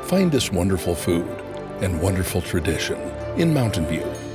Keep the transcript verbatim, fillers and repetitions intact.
Find this wonderful food and wonderful tradition in Mountain View.